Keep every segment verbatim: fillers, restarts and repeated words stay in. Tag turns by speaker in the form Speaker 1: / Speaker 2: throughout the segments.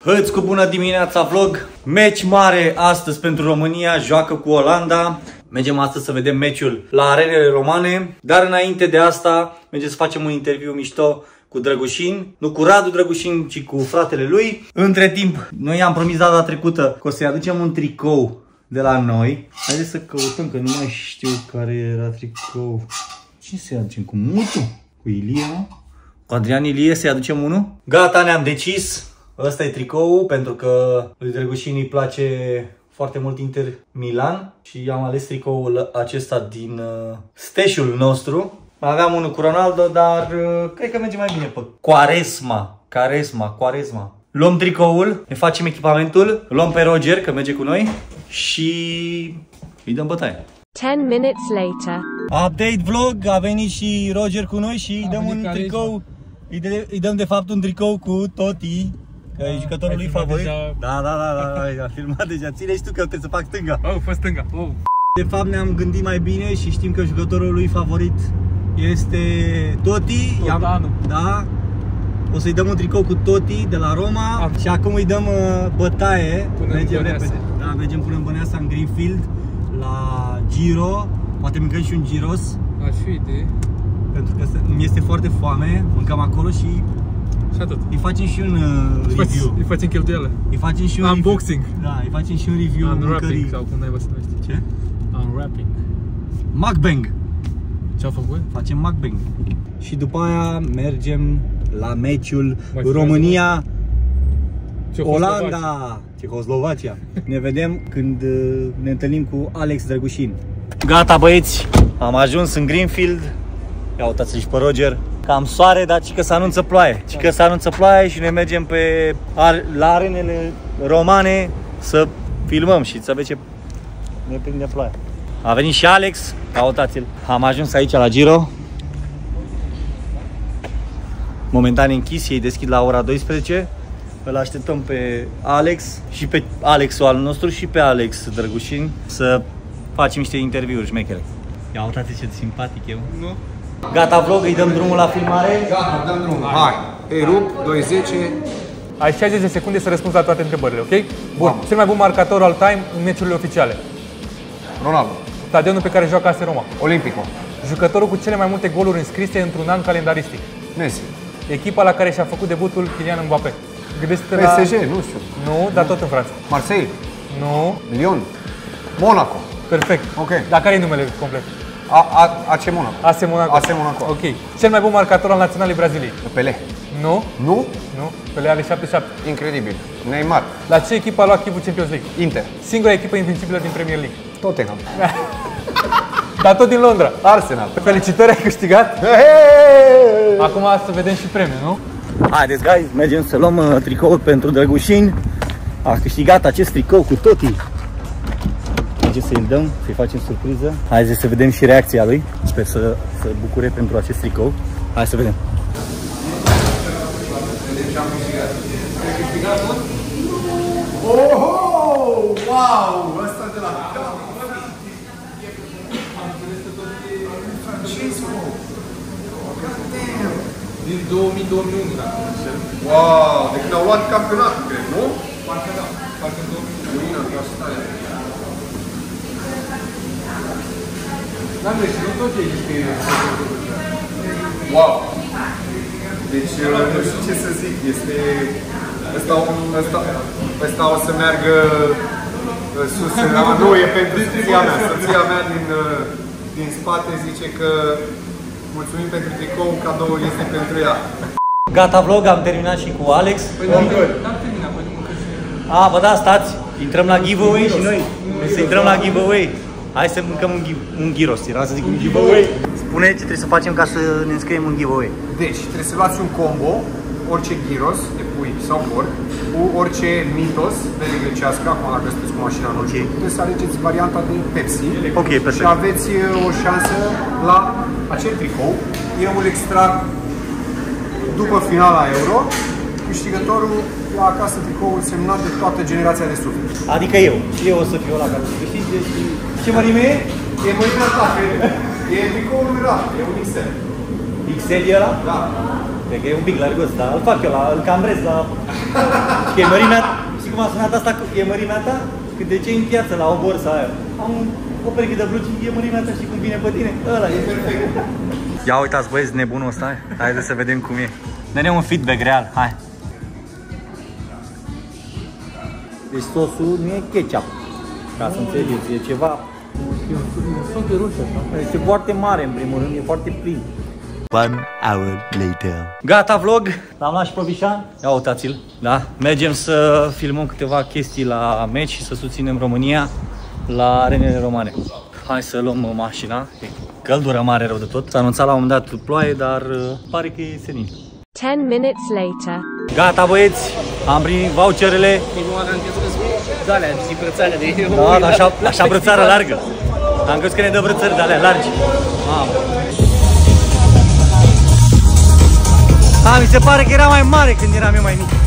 Speaker 1: Hăți cu bună dimineața vlog. Meci mare astăzi pentru România, joacă cu Olanda. Mergem astăzi să vedem meciul la arenele romane. Dar înainte de asta, mergem să facem un interviu mișto cu Drăgușin. Nu cu Radu Drăgușin, ci cu fratele lui. Între timp, noi am promis data trecută că o să-i aducem un tricou de la noi. Haideți să căutăm, că nu mai știu care era tricou. Cine să-i aducem? Cu Mutu? Cu Ilie, nu? Cu Adrian Ilie să-i aducem unul? Gata, ne-am decis. Ăsta e tricoul, pentru că lui Drăgușin îi place foarte mult Inter Milan și am ales tricoul acesta din uh, steșul nostru. Aveam unul cu Ronaldo, dar uh, cred că merge mai bine pe Quaresma. Quaresma, Quaresma. Luăm tricoul, ne facem echipamentul, luăm pe Roger, că merge cu noi și îi dăm bătaie.
Speaker 2: ten minutes later.
Speaker 1: Update vlog, a venit și Roger cu noi și îi dăm un tricou. Îi, de, îi dăm de fapt un tricou cu Totti. Că e jucătorul lui favorit. Deja... Da, da, da, da, a filmat deja. Ține și tu că trebuie să fac stânga.
Speaker 3: Oh, fă stânga. Oh.
Speaker 1: De fapt ne-am gândit mai bine și știm că jucătorul lui favorit este Totti.
Speaker 3: Totanu.
Speaker 1: Da. O să-i dăm un tricou cu Totti de la Roma. Am. Și acum îi dăm uh, bătaie.
Speaker 3: Până
Speaker 1: mergem repede. Da, mergem până în Băneasa, în Greenfield, la Giro. Poate mâncăm și un gyros.
Speaker 3: Ar fi idee.
Speaker 1: Pentru că mi este foarte foame. Mâncăm acolo și
Speaker 3: și atât.
Speaker 1: Îi facem și un uh, review.
Speaker 3: Îi facem cheltuială.
Speaker 1: Îi facem și un
Speaker 3: unboxing.
Speaker 1: Review. Da, îi facem și un review.
Speaker 3: Unwrapping sau cum naiba să numește.
Speaker 1: Ce?
Speaker 3: Unwrapping.
Speaker 1: Mukbang.
Speaker 3: Ce-au făcut?
Speaker 1: Facem mukbang. Și după aia mergem la meciul România Olanda, Cehoslovacia. Ne vedem când uh, ne întâlnim cu Alex Drăgușin. Gata băieți, am ajuns în Greenfield. Ia uitați-l și pe Roger. Cam soare, dar ci că se anunță ploaie. Ci că se anunță ploaie și ne mergem pe la arenele romane să filmăm și să vedem ce ne prinde ploaie. A venit și Alex, cautați-l. Am ajuns aici la Giro. Momentan închis, ei deschid la ora douăsprezece. Îl așteptăm pe Alex și pe Alexul al nostru și pe Alex Drăgușin să facem niște interviuri șmechere. Ia uitați ce simpatic eu. Nu? Gata vlog, îi dăm drumul la filmare.
Speaker 4: Gata, dăm drumul. Hai. Ei rup, doi zece.
Speaker 3: Ai șaizeci de secunde să răspunzi la toate întrebările, ok? Bun. Wow. Cel mai bun marcator all time în meciurile oficiale.
Speaker 4: Ronaldo.
Speaker 3: Stadionul pe care joacă A S Roma.
Speaker 4: Olimpico.
Speaker 3: Jucătorul cu cele mai multe goluri înscrise într-un an calendaristic.
Speaker 4: Messi.
Speaker 3: Echipa la care și-a făcut debutul Kylian Mbappé. Gândește-te la...
Speaker 4: P S G, nu știu.
Speaker 3: Nu, dar tot în Franța.
Speaker 4: Marseille.
Speaker 3: Nu.
Speaker 4: Lyon. Monaco.
Speaker 3: Perfect.
Speaker 4: Ok.
Speaker 3: Dar care e numele complet?
Speaker 4: A, A, A C Monaco.
Speaker 3: A S Monaco.
Speaker 4: A S Monaco.
Speaker 3: Ok. Cel mai bun marcator al naționalei Braziliei.
Speaker 4: Pelé.
Speaker 3: Nu.
Speaker 4: Nu?
Speaker 3: Nu. Pelé are șaptezeci și șapte.
Speaker 4: Incredibil. Neymar.
Speaker 3: La ce echipă a luat Chivu Champions League?
Speaker 4: Inter.
Speaker 3: Singura echipă invincibilă din Premier League.
Speaker 4: Tottenham.
Speaker 3: Dar tot din Londra.
Speaker 4: Arsenal.
Speaker 3: Felicitări, ai câștigat.
Speaker 4: Hey!
Speaker 3: Acum să vedem și premiul, nu?
Speaker 1: Haideți, guys, mergem să luăm uh, tricoul pentru Drăgușin. A câștigat acest tricou cu Totti. Mergem să-i dăm, să-i facem surpriză. Haideți să vedem și reacția lui. Sper să se bucure pentru acest tricou. Hai să vedem.
Speaker 4: Oho! Wow! Ăsta de la
Speaker 3: din două mii două mii unu, dacă nu știu.
Speaker 4: Wow! De când au luat campionatul, cred, nu?
Speaker 3: Parcă da, parcă în două mii unu.
Speaker 4: Luina, ca stare.
Speaker 3: Dar nu știu, nu tot ei zic că e...
Speaker 4: Wow! Deci, nu știu ce să zic, este... Ăsta, ăsta, ăsta o să meargă sus, nu, e pentru soția mea. Soția mea din, din spate zice că mulțumim pentru tricou, cadoul este pentru ea.
Speaker 1: Gata vlog, am terminat și cu Alex.
Speaker 3: Păi n-am terminat, păi nu mâncă și...
Speaker 1: A, bă da, stați, intrăm la giveaway și noi. Să intrăm la giveaway. Hai să mâncăm un, un gyros, era să zic un giveaway. Spune ce trebuie să facem ca să ne înscriem în giveaway.
Speaker 4: Deci, trebuie să luați un combo, orice gyros, de pui sau porc, cu orice Mentos, bere grecească, acum dacă sunteți cu mașina în okay. Trebuie să alegeți varianta de Pepsi.
Speaker 1: Ok, perfect.
Speaker 4: Și aveți o șansă la acel tricou. Eu îl extrag după finala Euro. Câștigătorul ia acasă tricoul semnat de toată generația de suflet.
Speaker 1: Adică eu. Și eu o să fiu ăla care să câștige și... Ce mărime e?
Speaker 4: E mărimea ta, e tricoul lui Radu, e un X L.
Speaker 1: X L e ăla?
Speaker 4: Da.
Speaker 1: Cred că e un pic largos, dar îl fac eu, la, îl cambrez la Că e mărimea, știi cum a sunat asta? E mărimea ta? Când de ce în piață la o borsă aia? Am o pereche de blugi, e mărimea ta, știi cum vine pe tine? Ăla e perfect. Ia uitați băieți, nebunul ăsta, hai. Haideți să vedem cum e. Dă-ne un feedback real, hai. Deci sosul nu e ketchup, ca să înțelegeți, e ceva... E un sos de roșie, așa. Este foarte mare în primul rând, e foarte plin.
Speaker 5: One hour later.
Speaker 1: Gata vlog, l-am luat și pe Bișan. Ia uitați-l, da? Mergem să filmăm câteva chestii la meci și să susținem România la arenele romane. Hai să luăm mașina, e căldură mare rău de tot. S-a anunțat la un moment dat ploaie, dar pare că e senin.
Speaker 2: Ten minutes later.
Speaker 1: Gata băieți, am primit voucherele.
Speaker 6: Da, alea, brățare de...
Speaker 1: Da, da, așa, așa brățară largă. Am crezut că ne dă brățări de alea largi. Mamă. A, mi se pare că era mai mare când eram eu mai mic.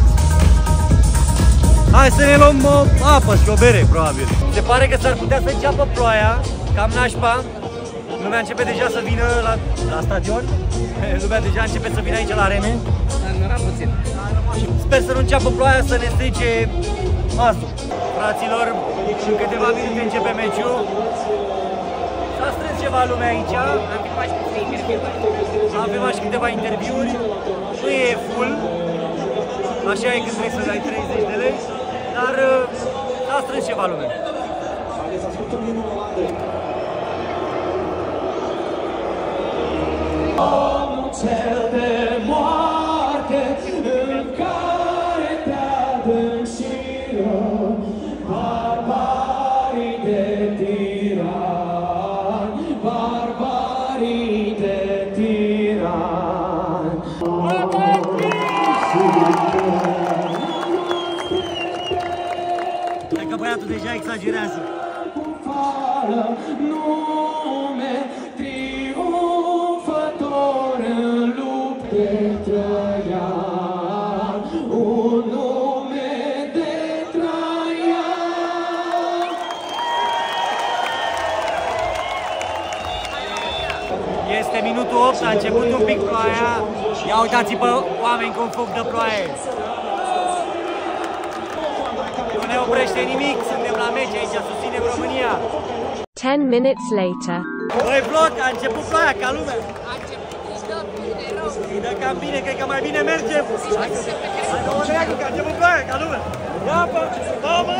Speaker 1: Hai să ne luăm o apă și o bere, probabil. Se pare că s-ar putea să înceapă ploaia, cam nașpa. Lumea începe deja să vină la, la stadion. Lumea deja începe să vină aici la arene.
Speaker 6: puțin.
Speaker 1: Sper să nu înceapă ploaia să ne strice masul. Fraților, în câteva minute începe meciul. S-a strâns ceva lume aici. Am filmat și câteva interviuri. Nu e full. Așa e când trebuie să dai treizeci de lei. Dar s-a strâns ceva lume.
Speaker 7: Un cel de moarte în care te adânciră barbarii de tirani, barbarii de tirani.
Speaker 1: Cred că băiatul deja exagerează.
Speaker 7: Nume triumfător în lupte Traian, un nume de Traian.
Speaker 1: Este minutul opt, a început un pic ploaia. Ia uitați pe oameni cum fug de ploaie. Nu ne oprește nimic, suntem la meci aici, susținem România.
Speaker 2: Ten minutes later.
Speaker 1: Băi, vlog, a început ploaia ca lumea. A început, își dă bine rău. Îi dă cam bine, cred că mai bine mergem. Hai să mă dreagă, că a început ploaia ca lumea. Ia, bă, mamă!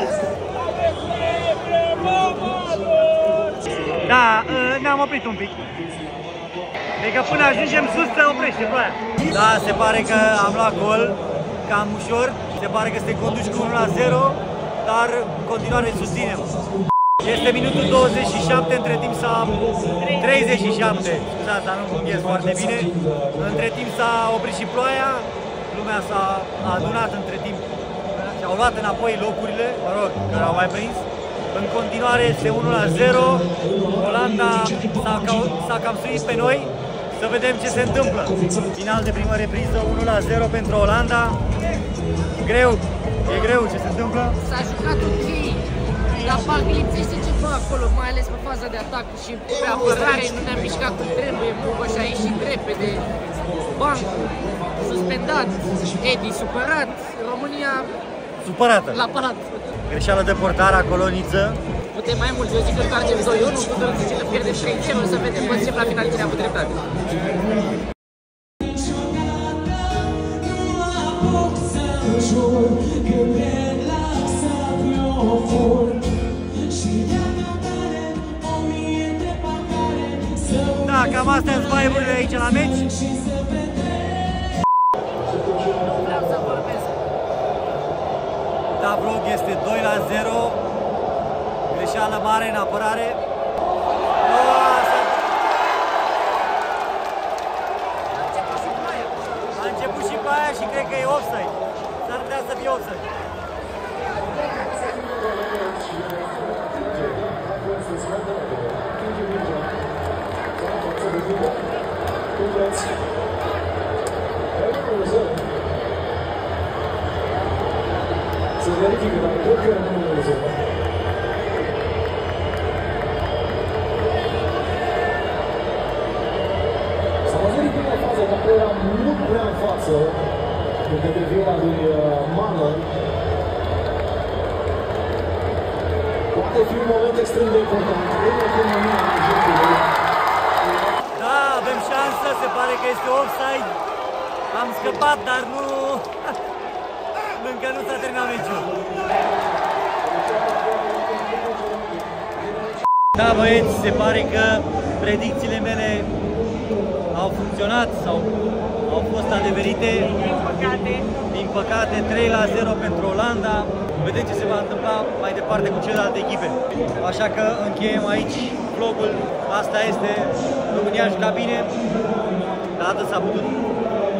Speaker 1: Da, ne-am oprit un pic. Deci că până ajungem sus se oprește ploaia. Da, se pare că am luat gol, cam ușor. Se pare că suntem conduși cu unu la zero, dar în continuare susținem. Este minutul douăzeci și șapte, între timp s-a... treizeci și șapte, scuzați, dar nu ies foarte bine. Între timp s-a oprit și ploaia, lumea s-a adunat între timp și au luat înapoi locurile, mă rog, care au mai prins. În continuare este unu la zero, Olanda s-a cam suit pe noi, să vedem ce se întâmplă. Final de primă repriză, unu la zero pentru Olanda. Greu, e greu ce se întâmplă.
Speaker 6: S-a jucat ok, dar parcă lipsește ceva acolo, mai ales pe faza de atac și pe apărare nu ne-am mișcat cum trebuie, Muba și-a ieșit repede, bancul suspendat, Edi supărat, România
Speaker 1: supărată.
Speaker 6: La palat.
Speaker 1: Greșeală de portar acolo, Niță.
Speaker 6: Putem mai mult, eu zic că întoarcem doi unu, putem să pierdem trei zero, să vedem, mă zicem la final cine a avut dreptate. Da, cam astea sunt vibe-urile aici la meci. Da, vlog, este doi la zero. Greșeală mare în apărare. A început și ploaia și cred că e offside. S-ar putea să fie offside.
Speaker 7: Se verifică dacă tot că nu e rezolvat. S-a văzut în prima fază, dacă era mult prea în față, de către viola lui Manor. Poate fi un moment extrem de important în economia jocului.
Speaker 1: Da, avem șansă, se pare că este offside. Am scăpat, dar nu... Încă nu s-a terminat meciul. Da, băieți, se pare că predicțiile mele au funcționat sau au fost adeverite. Din păcate. Din păcate, trei la zero pentru Olanda. Vedem ce se va întâmpla mai departe cu celelalte echipe. Așa că încheiem aici vlogul. Asta este. România a jucat bine, dar atât s-a putut.